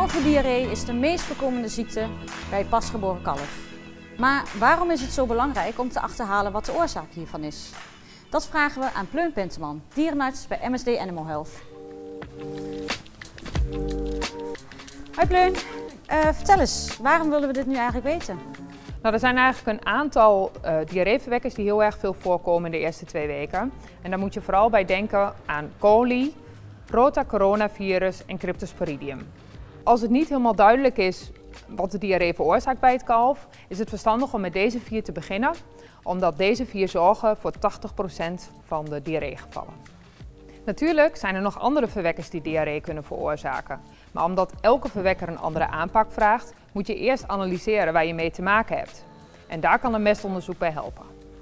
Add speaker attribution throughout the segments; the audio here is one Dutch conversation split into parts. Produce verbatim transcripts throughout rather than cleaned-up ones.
Speaker 1: Kalverdiarree is de meest voorkomende ziekte bij het pasgeboren kalf. Maar waarom is het zo belangrijk om te achterhalen wat de oorzaak hiervan is? Dat vragen we aan Pleun Penteman, dierenarts bij M S D Animal Health. Hoi Pleun, uh, vertel eens, waarom willen we dit nu eigenlijk weten?
Speaker 2: Nou, er zijn eigenlijk een aantal uh, diarreeverwekkers die heel erg veel voorkomen in de eerste twee weken. En daar moet je vooral bij denken aan coli, rotacoronavirus en cryptosporidium. Als het niet helemaal duidelijk is wat de diarree veroorzaakt bij het kalf, is het verstandig om met deze vier te beginnen, omdat deze vier zorgen voor tachtig procent van de diarreegevallen. Natuurlijk zijn er nog andere verwekkers die diarree kunnen veroorzaken. Maar omdat elke verwekker een andere aanpak vraagt, moet je eerst analyseren waar je mee te maken hebt. En daar kan een mestonderzoek bij helpen.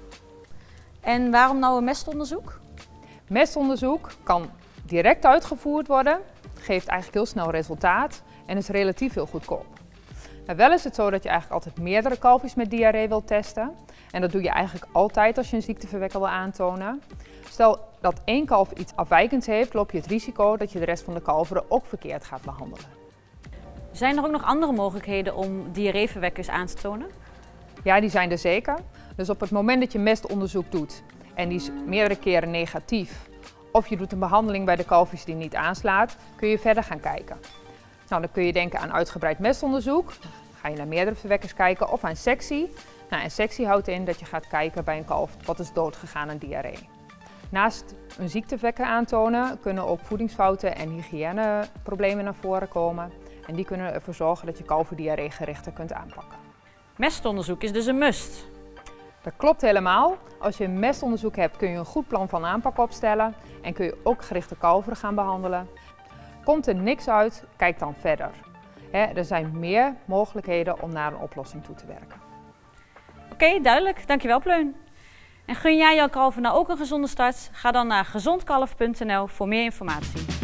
Speaker 1: En waarom nou een mestonderzoek?
Speaker 2: Mestonderzoek kan direct uitgevoerd worden, geeft eigenlijk heel snel resultaat en is relatief heel goedkoop. Maar wel is het zo dat je eigenlijk altijd meerdere kalfjes met diarree wilt testen. En dat doe je eigenlijk altijd als je een ziekteverwekker wil aantonen. Stel dat één kalf iets afwijkends heeft, loop je het risico dat je de rest van de kalveren ook verkeerd gaat behandelen.
Speaker 1: Zijn er ook nog andere mogelijkheden om diarreeverwekkers aan te tonen?
Speaker 2: Ja, die zijn er zeker. Dus op het moment dat je mestonderzoek doet en die is meerdere keren negatief, of je doet een behandeling bij de kalfjes die niet aanslaat, kun je verder gaan kijken. Nou, dan kun je denken aan uitgebreid mestonderzoek. Dan ga je naar meerdere verwekkers kijken of aan sectie. Nou, en sectie houdt in dat je gaat kijken bij een kalf wat is doodgegaan aan diarree. Naast een ziekteverwekker aantonen kunnen ook voedingsfouten en hygiëneproblemen naar voren komen. En die kunnen ervoor zorgen dat je kalverdiarree gerichter kunt aanpakken.
Speaker 1: Mestonderzoek is dus een must.
Speaker 2: Dat klopt helemaal. Als je een mestonderzoek hebt kun je een goed plan van aanpak opstellen en kun je ook gerichte kalveren gaan behandelen. Komt er niks uit, kijk dan verder. He, er zijn meer mogelijkheden om naar een oplossing toe te werken.
Speaker 1: Oké, okay, duidelijk. Dankjewel Pleun. En gun jij jouw kalver nou ook een gezonde start? Ga dan naar gezondkalf punt n l voor meer informatie.